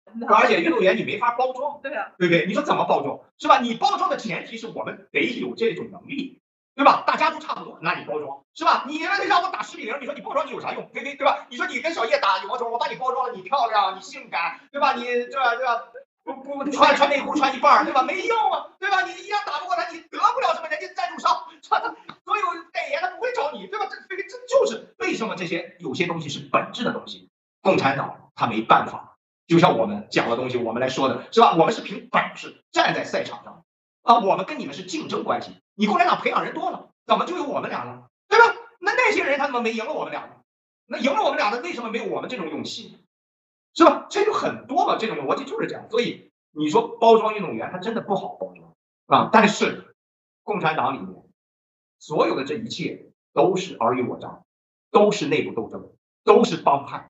而且运动员你没法包装， 对啊， 对不对？你说怎么包装，是吧？你包装的前提是我们得有这种能力，对吧？大家都差不多，那你包装是吧？你让我打10比0，你说你包装你有啥用？对吧？你说你跟小叶打羽毛球，我把你包装了，你漂亮，你性感，对吧？你对吧？不穿内裤穿一半，对吧？没用啊，对吧？你一样打不过他，你得不了什么人家赞助商，所有代言他不会找你，对吧？这就是为什么这些有些东西是本质的东西，共产党他没办法。就像我们讲的东西，我们来说的是吧？我们是凭本事站在赛场上啊，我们跟你们是竞争关系。你共产党培养人多了，怎么就有我们俩呢？对吧？那些人他怎么没赢了我们俩呢？那赢了我们俩的为什么没有我们这种勇气呢？是吧？这就很多嘛，这种逻辑就是这样。所以你说包装运动员，他真的不好包装啊。但是共产党里面所有的这一切都是尔虞我诈，都是内部斗争，都是帮派。